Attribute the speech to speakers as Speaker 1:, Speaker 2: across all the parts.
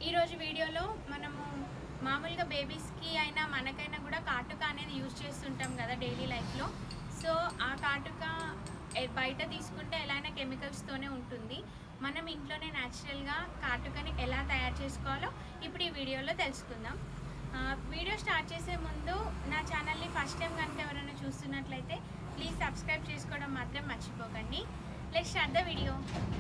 Speaker 1: ఈరోజు వీడియోలో మనము మామూలుగా బేబీస్కి అయినా మనకైనా కూడా కాటుక అనేది యూజ్ చేస్తుంటాం కదా డైలీ లైఫ్లో. సో ఆ కాటుక బయట తీసుకుంటే ఎలా అయినా కెమికల్స్తోనే ఉంటుంది. మనం ఇంట్లోనే న్యాచురల్గా కాటుకని ఎలా తయారు చేసుకోవాలో ఇప్పుడు ఈ వీడియోలో తెలుసుకుందాం. వీడియో స్టార్ట్ చేసే ముందు నా ఛానల్ని ఫస్ట్ టైం కనుక ఎవరైనా చూస్తున్నట్లయితే ప్లీజ్ సబ్స్క్రైబ్ చేసుకోవడం మాత్రం మర్చిపోకండి. Let's start the video.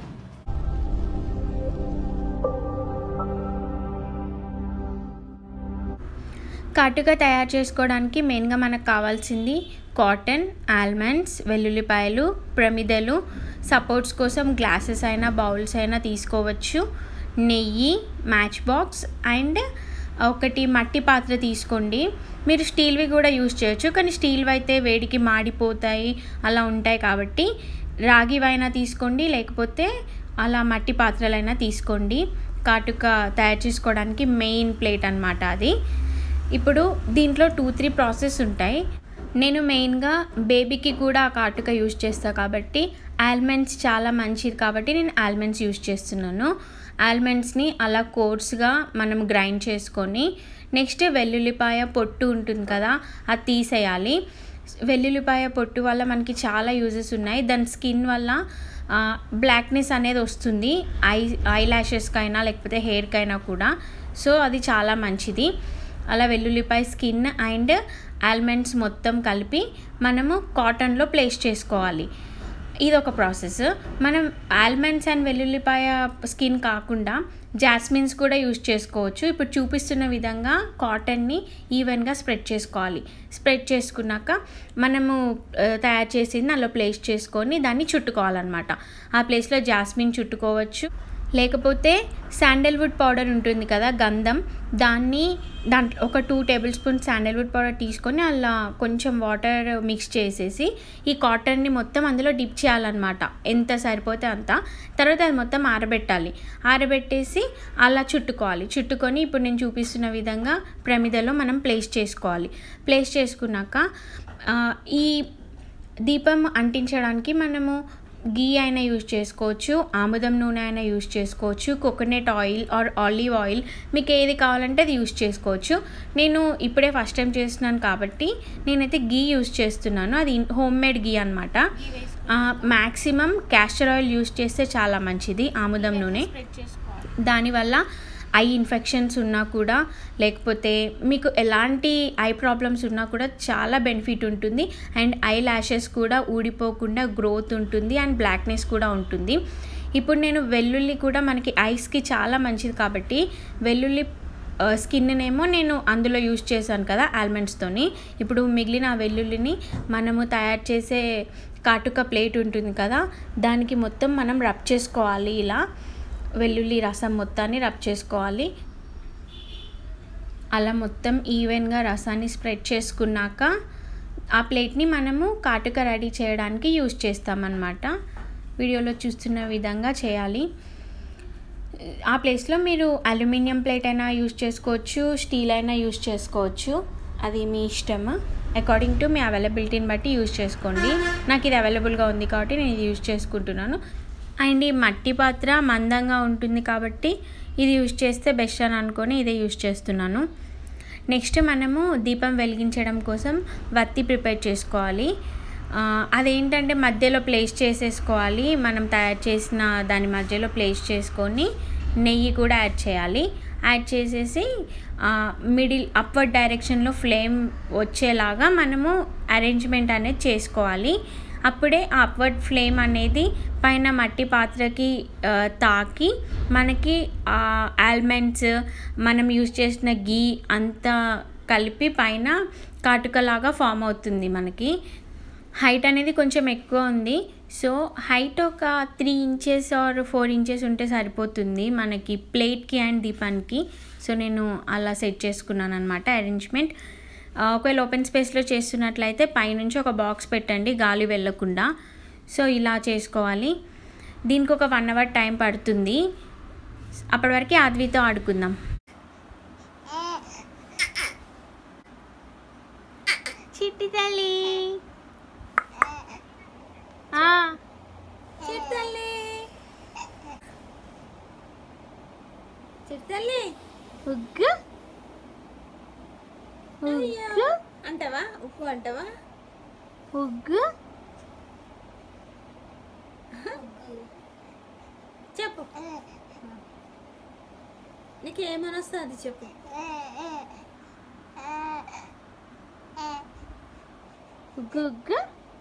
Speaker 1: కాటుక తయారు చేసుకోవడానికి మెయిన్గా మనకు కావాల్సింది కాటన్, ఆల్మండ్స్, వెల్లుల్లిపాయలు, ప్రమిదలు, సపోర్ట్స్ కోసం గ్లాసెస్ అయినా బౌల్స్ అయినా తీసుకోవచ్చు, నెయ్యి, మ్యాచ్ బాక్స్ అండ్ ఒకటి మట్టి పాత్ర తీసుకోండి. మీరు స్టీల్వి కూడా యూజ్ చేయొచ్చు, కానీ స్టీల్వి అయితే వేడికి మాడిపోతాయి అలా ఉంటాయి కాబట్టి రాగివైనా తీసుకోండి, లేకపోతే అలా మట్టి పాత్రలైనా తీసుకోండి. కాటుక తయారు చేసుకోవడానికి మెయిన్ ప్లేట్ అన్నమాట అది. ఇప్పుడు దీంట్లో 2-3 ప్రాసెస్ ఉంటాయి. నేను మెయిన్గా బేబీకి కూడా ఆ కాటుక యూజ్ చేస్తాను కాబట్టి ఆల్మండ్స్ చాలా మంచిది కాబట్టి నేను ఆల్మండ్స్ యూజ్ చేస్తున్నాను. ఆల్మండ్స్ని అలా కోర్స్గా మనం గ్రైండ్ చేసుకొని నెక్స్ట్ వెల్లుల్లిపాయ పొట్టు ఉంటుంది కదా అది తీసేయాలి. వెల్లుల్లిపాయ పొట్టు వల్ల మనకి చాలా యూజెస్ ఉన్నాయి. దాని స్కిన్ వల్ల బ్లాక్నెస్ అనేది వస్తుంది ఐ ల్యాషెస్కైనా లేకపోతే హెయిర్కైనా కూడా. సో అది చాలా మంచిది. అలా వెల్లుల్లిపాయ స్కిన్ అండ్ ఆల్మండ్స్ మొత్తం కలిపి మనము కాటన్లో ప్లేస్ చేసుకోవాలి. ఇది ఒక ప్రాసెస్. మనం ఆల్మండ్స్ అండ్ వెల్లుల్లిపాయ స్కిన్ కాకుండా జాస్మిన్స్ కూడా యూజ్ చేసుకోవచ్చు. ఇప్పుడు చూపిస్తున్న విధంగా కాటన్ని ఈవెన్గా స్ప్రెడ్ చేసుకోవాలి. స్ప్రెడ్ చేసుకున్నాక మనము తయారు చేసింది అలా ప్లేస్ చేసుకొని దాన్ని చుట్టుకోవాలన్నమాట. ఆ ప్లేస్లో జాస్మిన్ చుట్టుకోవచ్చు, లేకపోతే శాండల్వుడ్ పౌడర్ ఉంటుంది కదా గంధం, దాంట్లో ఒక 2 టేబుల్ స్పూన్ శాండల్వుడ్ పౌడర్ తీసుకొని అలా కొంచెం వాటర్ మిక్స్ చేసేసి ఈ కాటన్ని మొత్తం అందులో డిప్ చేయాలన్నమాట. ఎంత సరిపోతే అంత. తర్వాత అది మొత్తం ఆరబెట్టేసి అలా చుట్టుకొని ఇప్పుడు నేను చూపిస్తున్న విధంగా ప్రమిదలో మనం ప్లేస్ చేసుకోవాలి. ప్లేస్ చేసుకున్నాక ఈ దీపం అంటించడానికి మనము గీ అయినా యూజ్ చేసుకోవచ్చు, ఆముదం నూనె అయినా యూజ్ చేసుకోవచ్చు, coconut oil or olive oil, మీకు ఏది కావాలంటే అది యూజ్ చేసుకోవచ్చు. నేను ఇప్పుడే ఫస్ట్ టైం చేస్తున్నాను కాబట్టి నేనైతే గీ యూజ్ చేస్తున్నాను. అది హోమ్ మేడ్ గీ అనమాట. మ్యాక్సిమం క్యాస్టర్ ఆయిల్ యూజ్ చేస్తే చాలా మంచిది, ఆముదం నూనె. దానివల్ల ఐ ఇన్ఫెక్షన్స్ ఉన్నా కూడా లేకపోతే మీకు ఎలాంటి ఐ ప్రాబ్లమ్స్ ఉన్నా కూడా చాలా బెనిఫిట్ ఉంటుంది. అండ్ ఐ ల్యాషెస్ కూడా ఊడిపోకుండా గ్రోత్ ఉంటుంది అండ్ బ్లాక్నెస్ కూడా ఉంటుంది. ఇప్పుడు నేను వెల్లుల్లి కూడా మనకి ఐస్కి చాలా మంచిది కాబట్టి వెల్లుల్లి స్కిన్నేమో నేను అందులో యూజ్ చేశాను కదా ఆల్మండ్స్తోని. ఇప్పుడు మిగిలిన వెల్లుల్లిని మనము తయారు చేసే కాటుక ప్లేట్ ఉంటుంది కదా దానికి మొత్తం మనం రబ్ చేసుకోవాలి. ఇలా వెల్లుల్లి రసం మొత్తాన్ని రబ్ చేసుకోవాలి. అలా మొత్తం ఈవెన్గా రసాన్ని స్ప్రెడ్ చేసుకున్నాక ఆ ప్లేట్ని మనము కాటుక రెడీ చేయడానికి యూజ్ చేస్తామన్నమాట. వీడియోలో చూస్తున్న విధంగా చేయాలి. ఆ ప్లేస్లో మీరు అల్యూమినియం ప్లేట్ అయినా యూజ్ చేసుకోవచ్చు, స్టీల్ అయినా యూజ్ చేసుకోవచ్చు, అది మీ ఇష్టం. అకార్డింగ్ టు మీ అవైలబిలిటీని బట్టి యూజ్ చేసుకోండి. నాకు ఇది అవైలబుల్గా ఉంది కాబట్టి నేను ఇది యూజ్ చేసుకుంటున్నాను. అండ్ ఈ మట్టి పాత్ర మందంగా ఉంటుంది కాబట్టి ఇది యూజ్ చేస్తే బెస్ట్ అని అనుకొని ఇదే యూజ్ చేస్తున్నాను. నెక్స్ట్ మనము దీపం వెలిగించడం కోసం వత్తి ప్రిపేర్ చేసుకోవాలి. అదేంటంటే మధ్యలో ప్లేస్ చేసేసుకోవాలి. మనం తయారు చేసిన దాని మధ్యలో ప్లేస్ చేసుకొని నెయ్యి కూడా యాడ్ చేయాలి. యాడ్ చేసేసి మిడిల్ అప్వర్డ్ డైరెక్షన్లో ఫ్లేమ్ వచ్చేలాగా మనము అరేంజ్మెంట్ అనేది చేసుకోవాలి. అప్పుడే ఆ అప్వర్డ్ ఫ్లేమ్ అనేది పైన మట్టి పాత్రకి తాకి మనకి ఆల్మండ్స్ మనం యూజ్ చేసిన గీ అంతా కలిపి పైన కాటుకలాగా ఫామ్ అవుతుంది. మనకి హైట్ అనేది కొంచెం ఎక్కువ ఉంది. సో హైట్ ఒక 3 ఇంచెస్ ఆర్ 4 ఇంచెస్ ఉంటే సరిపోతుంది మనకి ప్లేట్కి అండ్ దీపానికి. సో నేను అలా సెట్ చేసుకున్నాను అనమాట అరేంజ్మెంట్. ఒకవేళ ఓపెన్ స్పేస్లో చేస్తున్నట్లయితే పైనుంచి ఒక బాక్స్ పెట్టండి గాలి వెళ్ళకుండా. సో ఇలా చేసుకోవాలి. దీనికి ఒక 1 అవర్ టైం పడుతుంది. అప్పటి వరకు ఆద్వితో ఆడుకుందాం. చిట్టి తల్లి
Speaker 2: చిట్టల్లి
Speaker 1: ఉగ్గు ఉగ్గు
Speaker 2: అంటావా? ఉప్పు అంటావా?
Speaker 1: ఉగ్గు
Speaker 2: చెప్పు, నీకేమని వస్తుంది చెప్పు.
Speaker 1: ఉగ్గు ఉగ్గు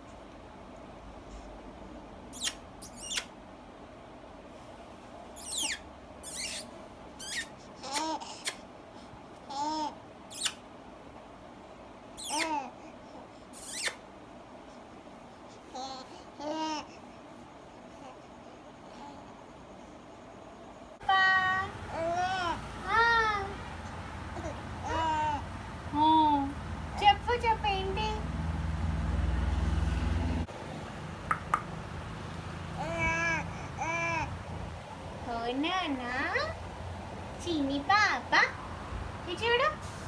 Speaker 1: చెప్పు చెప్పు ఏంటి? అవునా చిన్ని పాప ఇది చూడు.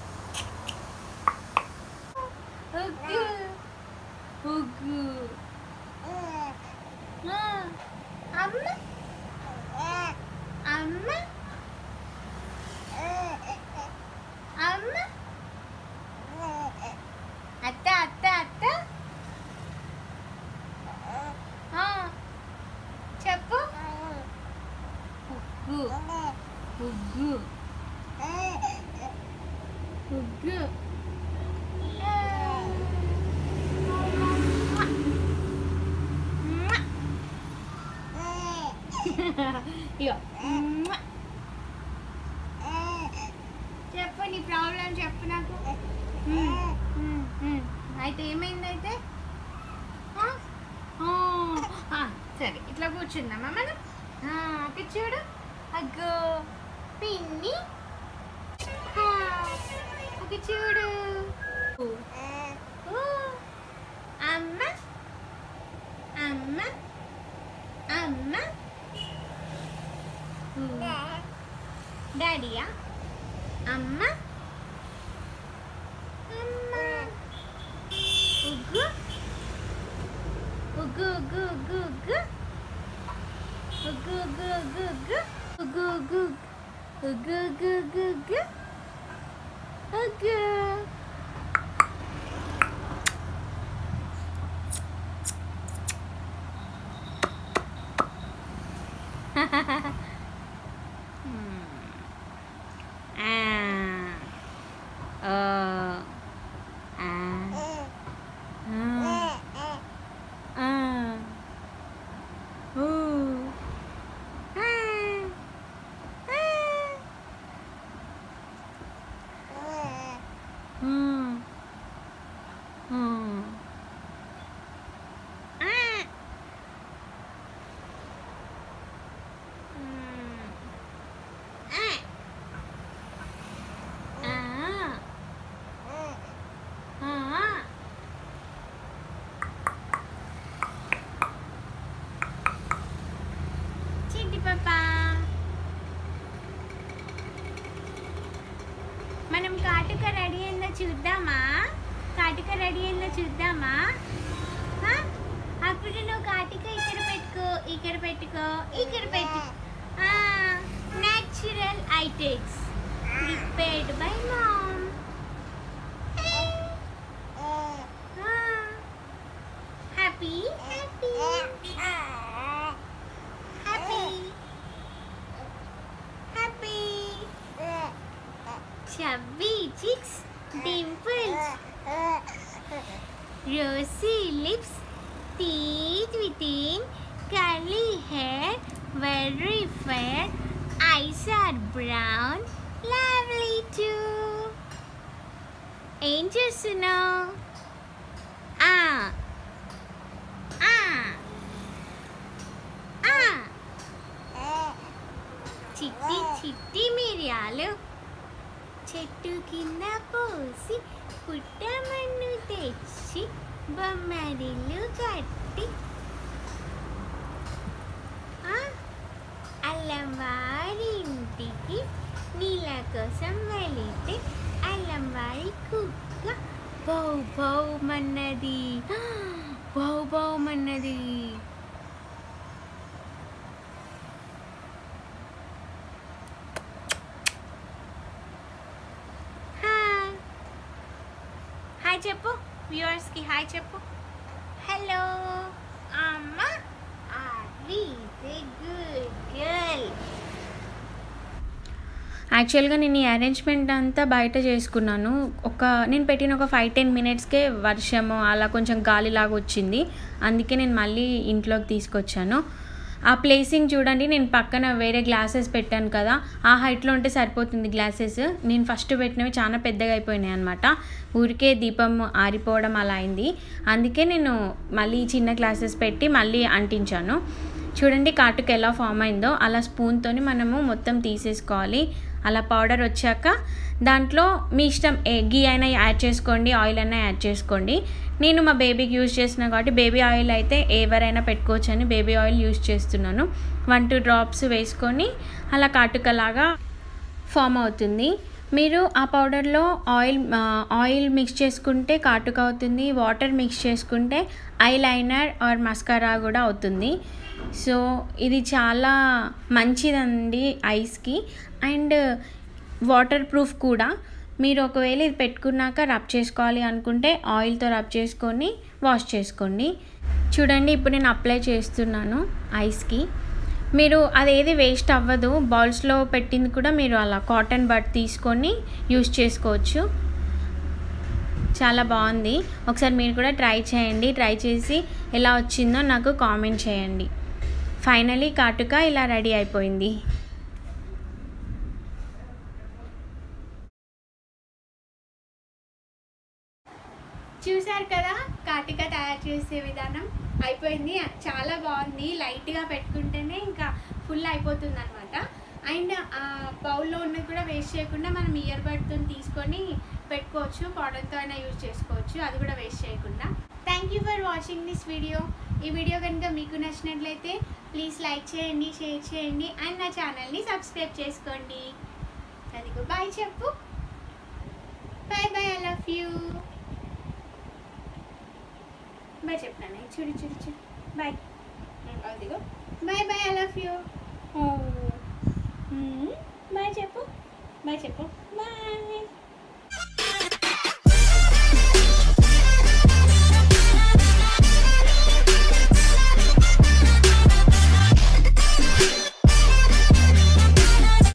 Speaker 1: ఉగ్గు ఉగ్గు అమ్మ అమ్మ అమ్మ అత్త అత్త అత్త చెప్పు. ఉగ్గు ఉగ్గు ఉగ్గు ఇగో చెప్పు నీ ప్రాబ్లం చెప్పు నాకు. అయితే ఏమైంది అయితే? సరే ఇట్లా కూర్చుందామా మనం? అక్కడ చూడు. అగ్గో పిన్ని అక్కడ చూడు. అమ్మ అమ్మ అమ్మ డాడీయా? అమ్మ అమ్మ ఉగ్గు ఉగ్గు ఉగ్గు ఉగ్గు ఉగ్గు ఉగ్గు ఉగ్గు ఉగ్గు ఉగ్గు ఉగ్గు ఉగ్గు ఉగ్గు ఉగ్గు ఉగ్గు ఉగ్గు మనం కాటుక రెడీ అయిందో చూద్దామా? కాటుక రెడీ అయిందో చూద్దామా? అప్పుడు నువ్వు కాటుక ఇక్కడ పెట్టుకో, ఇక్కడ పెట్టుకో, ఇక్కడ పెట్టు. Natural Eyetex prepared by mom. Happy happy happy happy. chubby cheeks, dimples, rosy lips, teeth within, curly hair, very fair, eyes are brown, lovely too. ఏం చేస్తున్నావు? చిట్టి చిట్టి మిరియాలు చెట్టు కింద పోసి పుట్టమన్ను తెచ్చి బొమ్మరిల్లు కట్టి అల్లం వారింటికి నీళ్ళ కోసం వెళితే అల్లం వారి కుక్క బౌ బౌమన్నది, బౌ బౌమన్నది. చెప్పు వ్యూవర్స్కి, హాయ్ చెప్పు. హలో అమ్మ, గుడ్ గర్ల్. యాక్చువల్గా నేను ఈ అరేంజ్మెంట్ అంతా బయట చేసుకున్నాను. నేను పెట్టిన ఒక 5-10 మినిట్స్కే వర్షము అలా కొంచెం గాలిలాగా వచ్చింది. అందుకే నేను మళ్ళీ ఇంట్లోకి తీసుకొచ్చాను. ఆ ప్లేసింగ్ చూడండి, నేను పక్కన వేరే గ్లాసెస్ పెట్టాను కదా, ఆ హైట్లో ఉంటే సరిపోతుంది గ్లాసెస్. నేను ఫస్ట్ పెట్టినవి చాలా పెద్దగా అయిపోయినాయి అనమాట. ఊరికే దీపం ఆరిపోవడం అలా అయింది. అందుకే నేను మళ్ళీ చిన్న గ్లాసెస్ పెట్టి మళ్ళీ అంటించాను. చూడండి కాటుక ఎలా ఫామ్ అయిందో. అలా స్పూన్తోని మనము మొత్తం తీసేసుకోవాలి. అలా పౌడర్ వచ్చాక దాంట్లో మీ ఇష్టం గీ అయినా యాడ్ చేసుకోండి, ఆయిల్ అయినా యాడ్ చేసుకోండి. నేను మా బేబీకి యూజ్ చేసిన కాబట్టి బేబీ ఆయిల్ అయితే ఎవరైనా పెట్టుకోవచ్చు అని బేబీ ఆయిల్ యూజ్ చేస్తున్నాను. 1-2 డ్రాప్స్ వేసుకొని అలా కాటుకలాగా ఫామ్ అవుతుంది. మీరు ఆ పౌడర్లో ఆయిల్ మిక్స్ చేసుకుంటే కాటుక అవుతుంది, వాటర్ మిక్స్ చేసుకుంటే ఐ లైనర్ ఆర్ మస్కారా కూడా అవుతుంది. సో ఇది చాలా మంచిదండి ఐస్కి, అండ్ వాటర్ ప్రూఫ్ కూడా. మీరు ఒకవేళ ఇది పెట్టుకున్నాక రబ్ చేసుకోవాలి అనుకుంటే ఆయిల్తో రబ్ చేసుకొని వాష్ చేసుకోండి. చూడండి ఇప్పుడు నేను అప్లై చేస్తున్నాను ఐస్కి. మీరు అదేది వేస్ట్ అవ్వదు. బౌల్స్లో పెట్టింది కూడా మీరు అలా కాటన్ బడ్ తీసుకొని యూస్ చేసుకోవచ్చు. చాలా బాగుంది. ఒకసారి మీరు కూడా ట్రై చేయండి. ట్రై చేసి ఎలా వచ్చిందో నాకు కామెంట్ చేయండి. ఫైనలీ కాటుక ఇలా రెడీ అయిపోయింది. చూసారు కదా కాటుక తయారు చేసే విధానం. అయిపోయింది, చాలా బాగుంది. లైట్గా పెట్టుకుంటేనే ఇంకా ఫుల్ అయిపోతుంది అనమాట. అండ్ బౌల్లో ఉన్నది కూడా వేస్ట్ చేయకుండా మనం ఇయర్ బడ్తో తీసుకొని పెట్టుకోవచ్చు, కాటన్తో అయినా యూజ్ చేసుకోవచ్చు, అది కూడా వేస్ట్ చేయకుండా. Thank you for watching this video. ఈ వీడియో కనుక మీకు నచ్చినట్లయితే ప్లీజ్ లైక్ చేయండి, షేర్ చేయండి, అండ్ నా ఛానల్ని సబ్స్క్రైబ్ చేసుకోండి. అదిగో బాయ్ చెప్పు. Bye bye, I love you. Bye చెప్పాను, చూడు చూడు చూడు. బాయ్. అదిగో bye bye, I love you. Bye చెప్పు, బాయ్ చెప్పు, బాయ్.